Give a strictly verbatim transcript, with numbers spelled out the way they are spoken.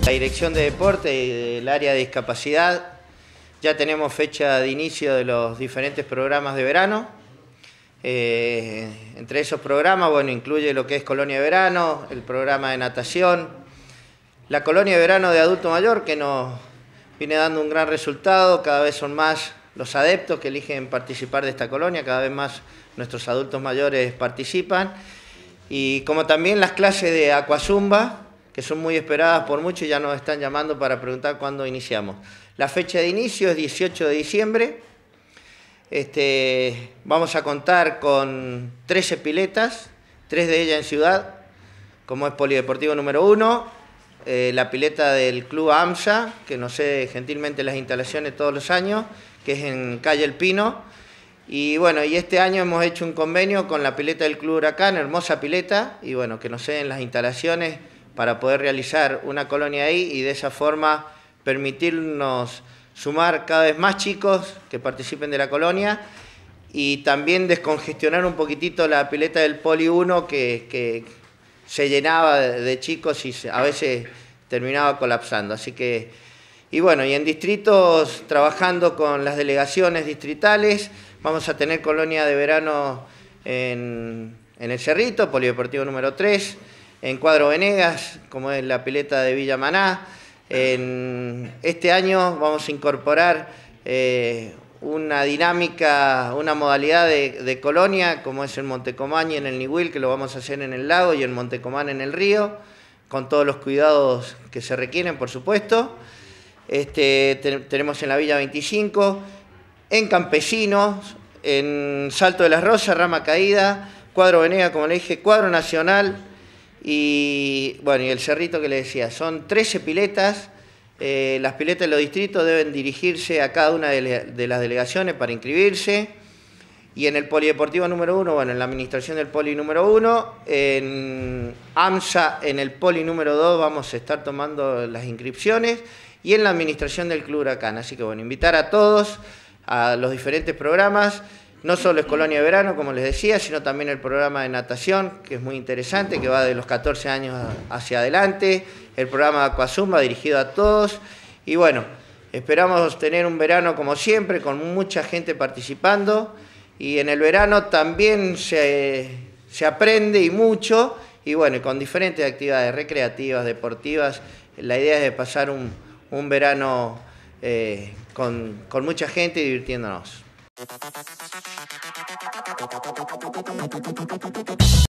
la Dirección de Deporte y del área de discapacidad ya tenemos fecha de inicio de los diferentes programas de verano. Eh, entre esos programas, bueno, incluye lo que es Colonia de Verano, el programa de natación, la Colonia de Verano de Adulto Mayor, que nos viene dando un gran resultado. Cada vez son más los adeptos que eligen participar de esta colonia, cada vez más nuestros adultos mayores participan. Y como también las clases de Aquazumba, que son muy esperadas por muchos y ya nos están llamando para preguntar cuándo iniciamos. La fecha de inicio es dieciocho de diciembre. Este, vamos a contar con trece piletas, tres de ellas en ciudad, como es Polideportivo número uno, eh, la pileta del Club AMSA, que nos cede gentilmente las instalaciones todos los años, que es en calle El Pino. Y bueno, y este año hemos hecho un convenio con la pileta del Club Huracán, hermosa pileta, y bueno, que nos ceden las instalaciones para poder realizar una colonia ahí y de esa forma permitirnos sumar cada vez más chicos que participen de la colonia y también descongestionar un poquitito la pileta del Poli uno que, que se llenaba de, de chicos y a veces terminaba colapsando. Así que, y bueno, y en distritos, trabajando con las delegaciones distritales, vamos a tener colonia de verano en, en el Cerrito, Polideportivo número tres, en Cuadro Venegas, como es la pileta de Villa Maná. En este año vamos a incorporar eh, una dinámica, una modalidad de, de colonia, como es en Montecomán y en el Nihuil, que lo vamos a hacer en el lago, y en Montecomán en el río, con todos los cuidados que se requieren, por supuesto. Este, te, tenemos en la Villa veinticinco, en Campesinos, en Salto de las Rosas, Rama Caída, Cuadro Venegas, como le dije, Cuadro Nacional, y bueno, y el Cerrito que le decía, son trece piletas. Eh, las piletas de los distritos deben dirigirse a cada una de, de las delegaciones para inscribirse. Y en el Polideportivo número uno, bueno, en la administración del Poli número uno, en AMSA, en el Poli número dos vamos a estar tomando las inscripciones, y en la administración del Club Huracán. Así que bueno, invitar a todos a los diferentes programas. No solo es Colonia de Verano, como les decía, sino también el programa de natación, que es muy interesante, que va de los catorce años hacia adelante, el programa de Aquazumba dirigido a todos, y bueno, esperamos tener un verano como siempre, con mucha gente participando, y en el verano también se, se aprende y mucho, y bueno, y con diferentes actividades recreativas, deportivas. La idea es de pasar un, un verano eh, con, con mucha gente y divirtiéndonos.